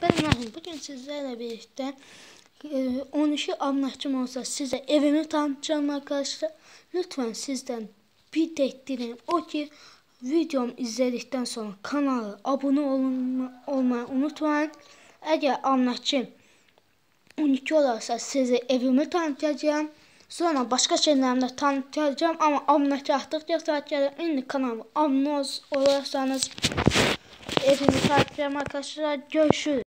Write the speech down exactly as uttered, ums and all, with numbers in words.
Ben Rahim. Bugün sizlerle birlikte on iki anlatçım olsa size evimi tanıtacağım arkadaşlar. Lütfen sizden bir tek dileğim o ki videomu izledikten sonra kanala abone olma, olmayı unutmayın. Eğer anlatçım on iki olursa size evimi tanıtacağım. Sonra başka şeylerle tanıtacağım ama anlatacaktıkça sadece indi kanalıma abone olursanız evimi tanıtacağım arkadaşlar. Görüşürüz.